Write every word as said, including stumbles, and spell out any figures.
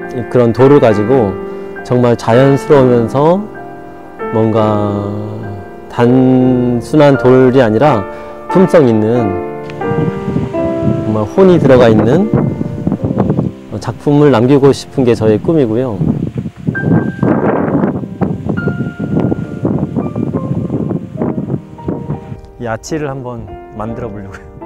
그런 돌을 가지고 정말 자연스러우면서 뭔가 단순한 돌이 아니라 품성 있는 정말 혼이 들어가 있는 작품을 남기고 싶은 게 저의 꿈이고요. 이 아치를 한번 만들어 보려고요.